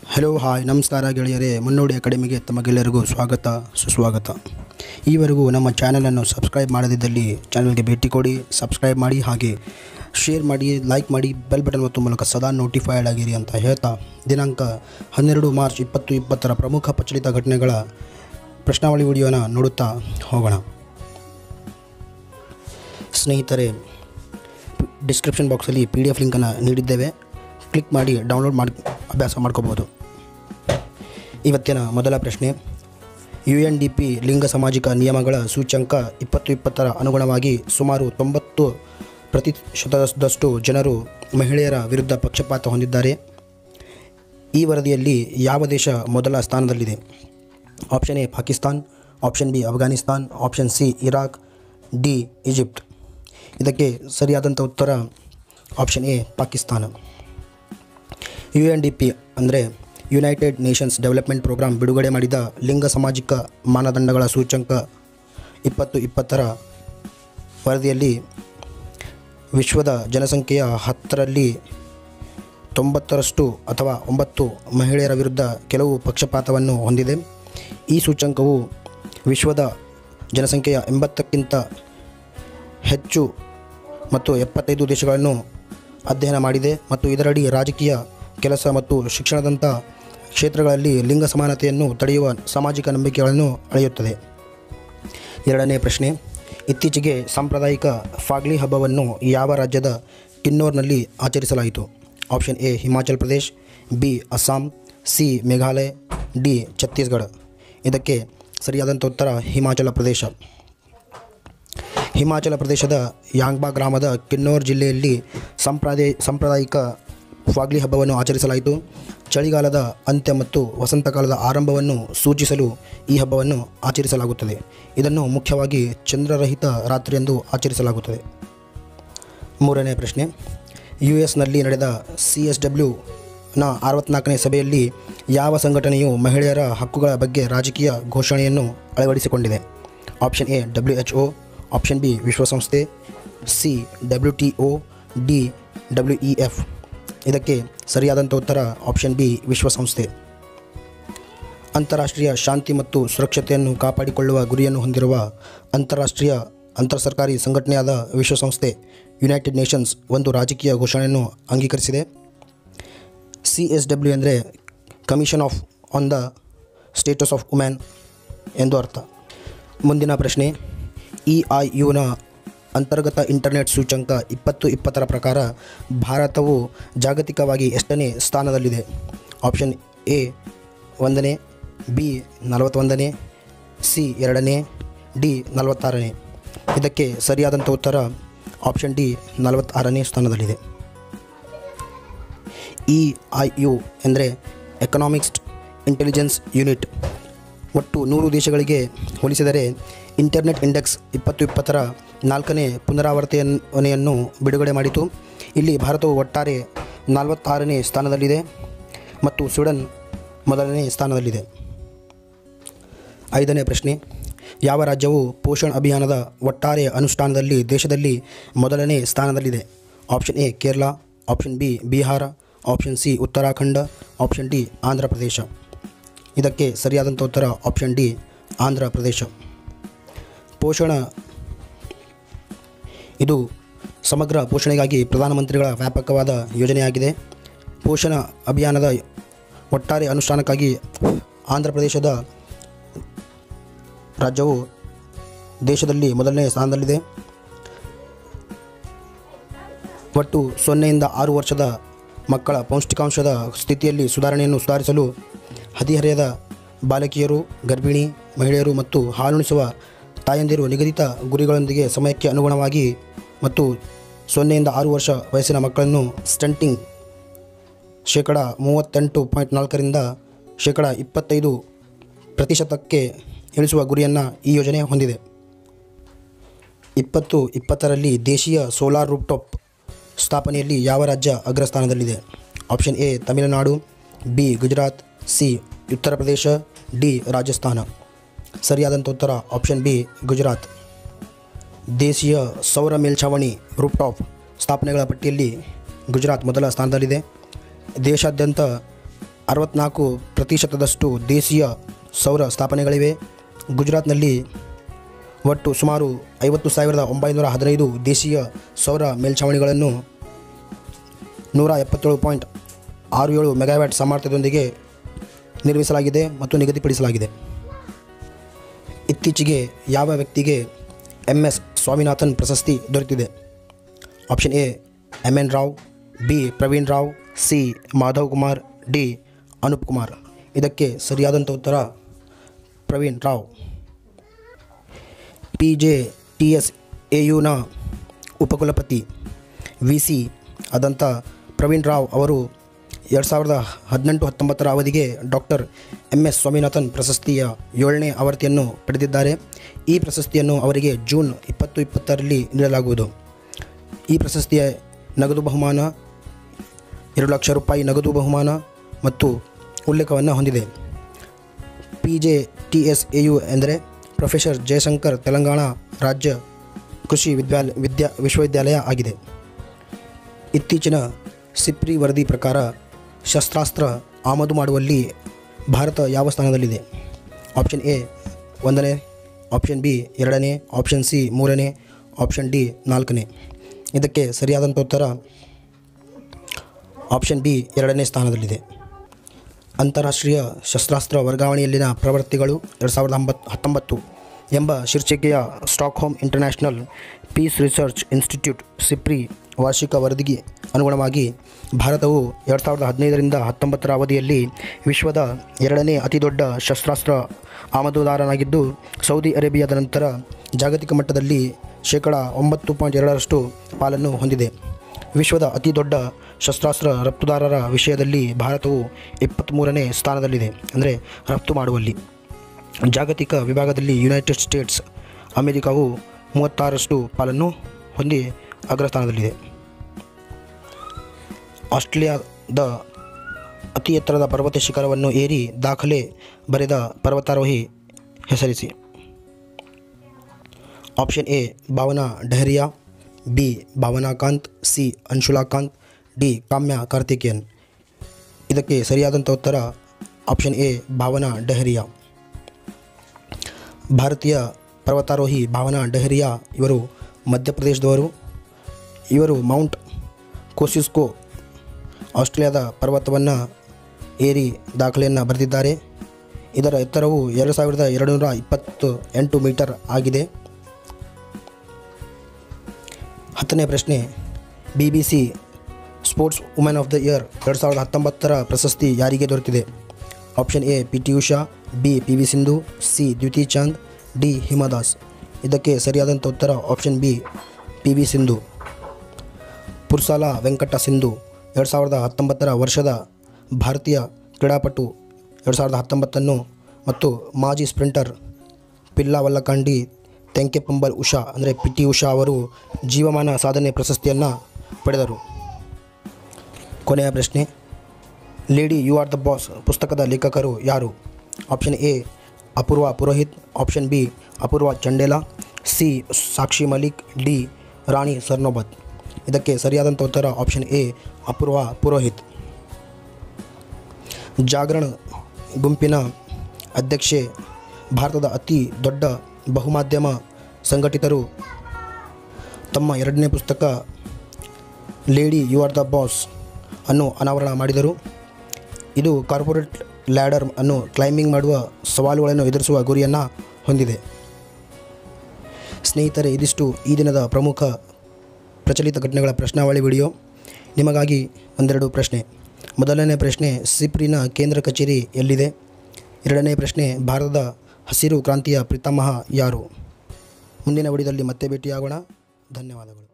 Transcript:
Hello hi ನಮಸ್ಕಾರ ಗೆಳೆಯರೇ, ಮುನ್ನೋಡಿ ಅಕಾಡೆಮಿಗೆ ತಮಗೆಲ್ಲರಿಗೂ ಸ್ವಾಗತ ಸುಸ್ವಾಗತ. ಈವರೆಗೂ ನಮ್ಮ ಚಾನಲನ್ನು ಸಬ್ಸ್ಕ್ರೈಬ್ ಮಾಡದಿದ್ದಲ್ಲಿ ಚಾನಲ್ಗೆ ಭೇಟಿ ಕೊಡಿ, ಸಬ್ಸ್ಕ್ರೈಬ್ ಮಾಡಿ, ಹಾಗೆ ಶೇರ್ ಮಾಡಿ, ಲೈಕ್ ಮಾಡಿ, ಬೆಲ್ ಬಟನ್ ಒತ್ತುವ ಮೂಲಕ ಸದಾ ನೋಟಿಫೈಡ್ ಆಗಿರಿ ಅಂತ ಹೇಳ್ತಾ, ದಿನಾಂಕ 12 ಮಾರ್ಚ್ 2020 ಪ್ರಮುಖ ಪ್ರಚಲಿತ ಘಟನೆಗಳ ಪ್ರಶ್ನಾವಳಿ ವಿಡಿಯೋನ ನೋಡುತ್ತಾ ಹೋಗೋಣ. ಸ್ನೇಹಿತರೆ, ಡಿಸ್ಕ್ರಿಪ್ಷನ್ ಬಾಕ್ಸಲ್ಲಿ PDF ಲಿಂಕನ್ನು ನೀಡಿದ್ದೇವೆ, ಕ್ಲಿಕ್ ಮಾಡಿ ಡೌನ್ಲೋಡ್ ಮಾಡಿ ಅಭ್ಯಾಸ ಮಾಡ್ಕೋಬೋದು. ಇವತ್ತಿನ ಮೊದಲ ಪ್ರಶ್ನೆ, UNDP ಲಿಂಗ ಸಾಮಾಜಿಕ ನಿಯಮಗಳ ಸೂಚ್ಯಂಕ 2020 ಅನುಗುಣವಾಗಿ ಸುಮಾರು 90% ಜನರು ಮಹಿಳೆಯರ ವಿರುದ್ಧ ಪಕ್ಷಪಾತ ಹೊಂದಿದ್ದಾರೆ. ಈ ವರದಿಯಲ್ಲಿ ಯಾವ ದೇಶ ಮೊದಲ ಸ್ಥಾನದಲ್ಲಿದೆ? Option A Pakistan, option B Afghanistan, option C Iraq, D Egypt. ಇದಕ್ಕೆ ಸರಿಯಾದಂಥ ಉತ್ತರ ಆಪ್ಷನ್ ಎ ಪಾಕಿಸ್ತಾನ. UNDP ಅಂದರೆ ಯುನೈಟೆಡ್ ನೇಷನ್ಸ್ ಡೆವಲಪ್ಮೆಂಟ್ ಪ್ರೋಗ್ರಾಂ ಬಿಡುಗಡೆ ಮಾಡಿದ ಲಿಂಗ ಸಾಮಾಜಿಕ ಮಾನದಂಡಗಳ ಸೂಚ್ಯಂಕ 2020 ವರದಿಯಲ್ಲಿ ವಿಶ್ವದ ಜನಸಂಖ್ಯೆಯ 10ರಲ್ಲಿ 90% ಅಥವಾ 9 ಮಹಿಳೆಯರ ವಿರುದ್ಧ ಕೆಲವು ಪಕ್ಷಪಾತವನ್ನು ಹೊಂದಿದೆ. ಈ ಸೂಚ್ಯಂಕವು ವಿಶ್ವದ ಜನಸಂಖ್ಯೆಯ 80ಕ್ಕಿಂತ ಹೆಚ್ಚು ಮತ್ತು 75 ದೇಶಗಳನ್ನು ಅಧ್ಯಯನ ಮಾಡಿದೆ ಮತ್ತು ಇದರಡಿ ರಾಜಕೀಯ, ಕೆಲಸ ಮತ್ತು ಶಿಕ್ಷಣದಂಥ ಕ್ಷೇತ್ರಗಳಲ್ಲಿ ಲಿಂಗ ಸಮಾನತೆಯನ್ನು ತಡೆಯುವ ಸಾಮಾಜಿಕ ನಂಬಿಕೆಗಳನ್ನು ಅಳೆಯುತ್ತದೆ. ಎರಡನೇ ಪ್ರಶ್ನೆ, ಇತ್ತೀಚೆಗೆ ಸಾಂಪ್ರದಾಯಿಕ ಫಾಗ್ಲಿ ಹಬ್ಬವನ್ನು ಯಾವ ರಾಜ್ಯದ ಕಿನ್ನೌರ್ನಲ್ಲಿ ಆಚರಿಸಲಾಯಿತು? Option A Himachal Pradesh, B Assam, C Meghalaya, D Chhattisgarh. ಇದಕ್ಕೆ ಸರಿಯಾದಂಥ ಉತ್ತರ ಹಿಮಾಚಲ ಪ್ರದೇಶ. ಹಿಮಾಚಲ ಪ್ರದೇಶದ ಯಾಂಗ್ಬಾ ಗ್ರಾಮದ ಕಿನ್ನೌರ್ ಜಿಲ್ಲೆಯಲ್ಲಿ ಸಾಂಪ್ರದಾಯಿಕ ಫಾಗ್ಲಿ ಹಬ್ಬವನ್ನು ಆಚರಿಸಲಾಯಿತು. ಚಳಿಗಾಲದ ಅಂತ್ಯ ಮತ್ತು ವಸಂತಕಾಲದ ಆರಂಭವನ್ನು ಸೂಚಿಸಲು ಈ ಹಬ್ಬವನ್ನು ಆಚರಿಸಲಾಗುತ್ತದೆ. ಇದನ್ನು ಮುಖ್ಯವಾಗಿ ಚಂದ್ರರಹಿತ ರಾತ್ರಿಯೆಂದು ಆಚರಿಸಲಾಗುತ್ತದೆ. ಮೂರನೇ ಪ್ರಶ್ನೆ, US ನಡೆದ CSWನ 64ನೇ ಸಭೆಯಲ್ಲಿ ಯಾವ ಸಂಘಟನೆಯು ಮಹಿಳೆಯರ ಹಕ್ಕುಗಳ ಬಗ್ಗೆ ರಾಜಕೀಯ ಘೋಷಣೆಯನ್ನು ಅಳವಡಿಸಿಕೊಂಡಿದೆ? Option A WHO, option B ವಿಶ್ವಸಂಸ್ಥೆ, ಸಿ WTO, ಡಿ WEF. ಇದಕ್ಕೆ ಸರಿಯಾದಂಥ ಉತ್ತರ ಆಪ್ಷನ್ ಬಿ ವಿಶ್ವಸಂಸ್ಥೆ. ಅಂತಾರಾಷ್ಟ್ರೀಯ ಶಾಂತಿ ಮತ್ತು ಸುರಕ್ಷತೆಯನ್ನು ಕಾಪಾಡಿಕೊಳ್ಳುವ ಗುರಿಯನ್ನು ಹೊಂದಿರುವ ಅಂತರ್ ಸರ್ಕಾರಿ ಸಂಘಟನೆಯಾದ ವಿಶ್ವಸಂಸ್ಥೆ ಯುನೈಟೆಡ್ ನೇಷನ್ಸ್ ಒಂದು ರಾಜಕೀಯ ಘೋಷಣೆಯನ್ನು ಅಂಗೀಕರಿಸಿದೆ. CSW ಅಂದರೆ commission on the status of women ಎಂದು ಅರ್ಥ. ಮುಂದಿನ ಪ್ರಶ್ನೆ, EIUನ ಅಂತರ್ಗತ ಇಂಟರ್ನೆಟ್ ಸೂಚ್ಯಂಕ 2020 ಪ್ರಕಾರ ಭಾರತವು ಜಾಗತಿಕವಾಗಿ ಎಷ್ಟನೇ ಸ್ಥಾನದಲ್ಲಿದೆ? ಆಪ್ಷನ್ ಎ 1ನೇ, ಬಿ 41ನೇ, ಸಿ 2ನೇ, ಡಿ 46ನೇ. ಇದಕ್ಕೆ ಸರಿಯಾದಂಥ ಉತ್ತರ ಆಪ್ಷನ್ ಡಿ 46ನೇ ಸ್ಥಾನದಲ್ಲಿದೆ. EIU ಎಂದರೆ ಎಕನಾಮಿಕ್ಸ್ ಇಂಟೆಲಿಜೆನ್ಸ್ ಯೂನಿಟ್. ಒಟ್ಟು 100 ದೇಶಗಳಿಗೆ ಹೋಲಿಸಿದರೆ ಇಂಟರ್ನೆಟ್ ಇಂಡೆಕ್ಸ್ 2020 4ನೇ ಪುನರಾವರ್ತನೆಯನ್ನು ಬಿಡುಗಡೆ ಮಾಡಿತು. ಇಲ್ಲಿ ಭಾರತವು ಒಟ್ಟಾರೆ 46ನೇ ಸ್ಥಾನದಲ್ಲಿದೆ ಮತ್ತು ಸ್ವೀಡನ್ ಮೊದಲನೇ ಸ್ಥಾನದಲ್ಲಿದೆ. 5ನೇ ಪ್ರಶ್ನೆ, ಯಾವ ರಾಜ್ಯವು ಪೋಷಣ್ ಅಭಿಯಾನದ ಒಟ್ಟಾರೆ ಅನುಷ್ಠಾನದಲ್ಲಿ ದೇಶದಲ್ಲಿ ಮೊದಲನೇ ಸ್ಥಾನದಲ್ಲಿದೆ? Option A Kerala, option B Bihar, option C Uttarakhand, option D Andhra Pradesh. ಇದಕ್ಕೆ ಸರಿಯಾದಂಥ ಉತ್ತರ ಆಪ್ಷನ್ ಡಿ ಆಂಧ್ರ ಪ್ರದೇಶ. ಪೋಷಣ ಇದು ಸಮಗ್ರ ಪೋಷಣೆಗಾಗಿ ಪ್ರಧಾನಮಂತ್ರಿಗಳ ವ್ಯಾಪಕವಾದ ಯೋಜನೆಯಾಗಿದೆ. ಪೋಷಣ ಅಭಿಯಾನದ ಒಟ್ಟಾರೆ ಅನುಷ್ಠಾನಕ್ಕಾಗಿ ಆಂಧ್ರ ಪ್ರದೇಶದ ರಾಜ್ಯವು ದೇಶದಲ್ಲಿ ಮೊದಲನೇ ಸ್ಥಾನದಲ್ಲಿದೆ. ಒಟ್ಟು 0ಯಿಂದ 6 ವರ್ಷದ ಮಕ್ಕಳ ಪೌಷ್ಟಿಕಾಂಶದ ಸ್ಥಿತಿಯಲ್ಲಿ ಸುಧಾರಿಸಲು ಹದಿಹರೆಯದ ಬಾಲಕಿಯರು, ಗರ್ಭಿಣಿ ಮಹಿಳೆಯರು ಮತ್ತು ಹಾಲುಣಿಸುವ ತಾಯಂದಿರು ನಿಗದಿತ ಗುರಿಗಳೊಂದಿಗೆ ಸಮಯಕ್ಕೆ ಅನುಗುಣವಾಗಿ ಮತ್ತು 0ಯಿಂದ 6 ವರ್ಷ ವಯಸ್ಸಿನ ಮಕ್ಕಳನ್ನು ಸ್ಟಂಟಿಂಗ್ 38.4% 25% ಇಳಿಸುವ ಗುರಿಯನ್ನು ಈ ಯೋಜನೆ ಹೊಂದಿದೆ. 2020ರಲ್ಲಿ ದೇಶೀಯ ಸೋಲಾರ್ ರೂಫ್ಟಾಪ್ ಸ್ಥಾಪನೆಯಲ್ಲಿ ಯಾವ ರಾಜ್ಯ ಅಗ್ರಸ್ಥಾನದಲ್ಲಿದೆ? Option A Tamil Nadu, B Gujarat, C Uttar Pradesh, D Rajasthan. ಸರಿಯಾದಂಥ ಉತ್ತರ ಆಪ್ಷನ್ ಬಿ ಗುಜರಾತ್. ದೇಶೀಯ ಸೌರ ಮೇಲ್ಛಾವಣಿ ರೂಫ್ಟಾಪ್ ಸ್ಥಾಪನೆಗಳ ಪಟ್ಟಿಯಲ್ಲಿ ಗುಜರಾತ್ ಮೊದಲ ಸ್ಥಾನದಲ್ಲಿದೆ. ದೇಶಾದ್ಯಂತ 64% ದೇಶೀಯ ಸೌರ ಸ್ಥಾಪನೆಗಳಿವೆ. ಗುಜರಾತ್ನಲ್ಲಿ ಒಟ್ಟು ಸುಮಾರು 50,915 ದೇಶೀಯ ಸೌರ ಮೇಲ್ಛಾವಣಿಗಳನ್ನು 177.67 ಮೆಗಾವ್ಯಾಟ್ ಸಾಮರ್ಥ್ಯದೊಂದಿಗೆ ನಿರ್ಮಿಸಲಾಗಿದೆ ಮತ್ತು ನಿಗದಿಪಡಿಸಲಾಗಿದೆ. ಇತ್ತೀಚೆಗೆ ಯಾವ ವ್ಯಕ್ತಿಗೆ MS ಸ್ವಾಮಿನಾಥನ್ ಪ್ರಶಸ್ತಿ ದೊರೆತಿದೆ? Option A MN Rao, B Praveen Rao, C Madhav Kumar, D Anoop Kumar. ಇದಕ್ಕೆ ಸರಿಯಾದಂಥ ಉತ್ತರ ಪ್ರವೀಣ್ ರಾವ್. PJTSAUನ ಉಪಕುಲಪತಿ VC ಆದಂಥ ಪ್ರವೀಣ್ ರಾವ್ ಅವರು 2018-19 ಅವಧಿಗೆ ಡಾಕ್ಟರ್ MS ಸ್ವಾಮಿನಾಥನ್ ಪ್ರಶಸ್ತಿಯ 7ನೇ ಆವೃತ್ತಿಯನ್ನು ಪಡೆದಿದ್ದಾರೆ. ಈ ಪ್ರಶಸ್ತಿಯನ್ನು ಅವರಿಗೆ ಜೂನ್ 2020ರಲ್ಲಿ ನೀಡಲಾಗುವುದು. ಈ ಪ್ರಶಸ್ತಿಯ ನಗದು ಬಹುಮಾನ 2 ಲಕ್ಷ ರೂಪಾಯಿ ನಗದು ಬಹುಮಾನ ಮತ್ತು ಉಲ್ಲೇಖವನ್ನು ಹೊಂದಿದೆ. PJTSAU ಎಂದರೆ ಪ್ರೊಫೆಸರ್ ಜಯಶಂಕರ್ ತೆಲಂಗಾಣ ರಾಜ್ಯ ಕೃಷಿ ವಿಶ್ವವಿದ್ಯಾಲಯ ಆಗಿದೆ. ಇತ್ತೀಚಿನ ಸಿಪ್ರಿ ವರದಿ ಪ್ರಕಾರ ಶಸ್ತ್ರಾಸ್ತ್ರ ಆಮದು ಮಾಡುವಲ್ಲಿ ಭಾರತ ಯಾವ ಸ್ಥಾನದಲ್ಲಿದೆ? ಆಪ್ಷನ್ ಎ 1ನೇ, ಆಪ್ಷನ್ ಬಿ 2ನೇ, ಆಪ್ಷನ್ ಸಿ 3ನೇ, ಆಪ್ಷನ್ ಡಿ 4ನೇ. ಇದಕ್ಕೆ ಸರಿಯಾದಂಥ ಉತ್ತರ ಆಪ್ಷನ್ ಬಿ 2ನೇ ಸ್ಥಾನದಲ್ಲಿದೆ. ಅಂತಾರಾಷ್ಟ್ರೀಯ ಶಸ್ತ್ರಾಸ್ತ್ರ ವರ್ಗಾವಣೆಯಲ್ಲಿನ ಪ್ರವೃತ್ತಿಗಳು 2019 ಎಂಬ ಶೀರ್ಷಿಕೆಯ Stockholm international peace research institute SIPRI ವಾರ್ಷಿಕ ವರದಿಗೆ ಅನುಗುಣವಾಗಿ ಭಾರತವು 2015-19 ಅವಧಿಯಲ್ಲಿ ವಿಶ್ವದ 2ನೇ ಅತಿದೊಡ್ಡ ಶಸ್ತ್ರಾಸ್ತ್ರ ಆಮದುದಾರನಾಗಿದ್ದು, ಸೌದಿ ಅರೇಬಿಯಾದ ನಂತರ ಜಾಗತಿಕ ಮಟ್ಟದಲ್ಲಿ 9.2% ಪಾಲನ್ನು ಹೊಂದಿದೆ. ವಿಶ್ವದ ಅತಿ ದೊಡ್ಡ ಶಸ್ತ್ರಾಸ್ತ್ರ ರಫ್ತುದಾರರ ವಿಷಯದಲ್ಲಿ ಭಾರತವು 23ನೇ ಸ್ಥಾನದಲ್ಲಿದೆ, ಅಂದರೆ ರಫ್ತು ಮಾಡುವಲ್ಲಿ. ಜಾಗತಿಕ ವಿಭಾಗದಲ್ಲಿ ಯುನೈಟೆಡ್ ಸ್ಟೇಟ್ಸ್ ಅಮೆರಿಕಾವು 36% ಪಾಲನ್ನು ಹೊಂದಿ ಅಗ್ರಸ್ಥಾನದಲ್ಲಿದೆ. ಆಸ್ಟ್ರೇಲಿಯಾದ ಅತಿ ಎತ್ತರದ ಪರ್ವತ ಶಿಖರವನ್ನು ಏರಿ ದಾಖಲೆ ಬರೆದ ಪರ್ವತಾರೋಹಿ ಹೆಸರಿಸಿ. Option A Bhavana Dehariya, B Bhavana Kant, C Anshula Kant, D Kamya Karthikeyan. ಇದಕ್ಕೆ ಸರಿಯಾದಂಥ ಉತ್ತರ ಆಪ್ಷನ್ ಎ ಭಾವನಾ ಡೆಹರಿಯಾ. ಭಾರತೀಯ ಪರ್ವತಾರೋಹಿ ಭಾವನಾ ಡೆಹರಿಯಾ ಇವರು ಮಧ್ಯಪ್ರದೇಶದವರು. ಇವರು ಮೌಂಟ್ ಕೋಸಿಸ್ಕೋ ಆಸ್ಟ್ರೇಲಿಯಾದ ಪರ್ವತವನ್ನು ಏರಿ ದಾಖಲೆಯನ್ನು ಬರೆದಿದ್ದಾರೆ. ಇದರ ಎತ್ತರವು 2228 ಮೀಟರ್ ಆಗಿದೆ. 10ನೇ ಪ್ರಶ್ನೆ, BBC sports women of the year 2019 ಪ್ರಶಸ್ತಿ ಯಾರಿಗೆ ದೊರೆತಿದೆ? Option A PT Usha, B PV Sindhu, C Dutee Chand, D Hima Das. ಇದಕ್ಕೆ ಸರಿಯಾದಂಥ ಉತ್ತರ option B PV Sindhu. Pusarla Venkata Sindhu 2019 ವರ್ಷದ ಭಾರತೀಯ ಕ್ರೀಡಾಪಟು 2019 ಮತ್ತು ಮಾಜಿ ಸ್ಪ್ರಿಂಟರ್ ಪಿಲ್ಲಾ ವಲ್ಲಕಾಂಡಿ ತೆಂಕೆಪಂಬಲ್ ಉಷಾ ಅಂದರೆ PT ಉಷಾ ಅವರು ಜೀವಮಾನ ಸಾಧನೆ ಪ್ರಶಸ್ತಿಯನ್ನು ಪಡೆದರು. ಕೊನೆಯ ಪ್ರಶ್ನೆ, lady you are the boss ಪುಸ್ತಕದ ಲೇಖಕರು ಯಾರು? Option A Apurva Purohit, option B Apurva Chandela, C Sakshi Malik, D Rani Sarnobat. ಇದಕ್ಕೆ ಸರಿಯಾದಂಥ ಉತ್ತರ ಆಪ್ಷನ್ ಎ ಅಪೂರ್ವ ಪುರೋಹಿತ್. ಜಾಗರಣ ಗುಂಪಿನ ಅಧ್ಯಕ್ಷೆ, ಭಾರತದ ಅತಿ ದೊಡ್ಡ ಬಹುಮಾಧ್ಯಮ ಸಂಘಟಿತರು ತಮ್ಮ 2ನೇ ಪುಸ್ತಕ lady you are the boss ಅನ್ನು ಅನಾವರಣ ಮಾಡಿದರು. ಇದು ಕಾರ್ಪೊರೇಟ್ ಲ್ಯಾಡರ್ ಅನ್ನು ಕ್ಲೈಂಬಿಂಗ್ ಮಾಡುವ ಸವಾಲುಗಳನ್ನು ಎದುರಿಸುವ ಗುರಿಯನ್ನು ಹೊಂದಿದೆ. ಸ್ನೇಹಿತರೆ, ಇದಿಷ್ಟು ಈ ದಿನದ ಪ್ರಮುಖ ಪ್ರಚಲಿತ ಘಟನೆಗಳ ಪ್ರಶ್ನಾವಳಿ ವಿಡಿಯೋ. ನಿಮಗಾಗಿ ಒಂದೆರಡು ಪ್ರಶ್ನೆ. ಮೊದಲನೇ ಪ್ರಶ್ನೆ, ಸಿಪ್ರಿನ ಕೇಂದ್ರ ಕಚೇರಿ ಎಲ್ಲಿದೆ? 2ನೇ ಪ್ರಶ್ನೆ, ಭಾರತದ ಹಸಿರು ಕ್ರಾಂತಿಯ ಪಿತಾಮಹ ಯಾರು? ಮುಂದಿನ ವಿಡಿಯೋದಲ್ಲಿ ಮತ್ತೆ ಭೇಟಿಯಾಗೋಣ. ಧನ್ಯವಾದಗಳು.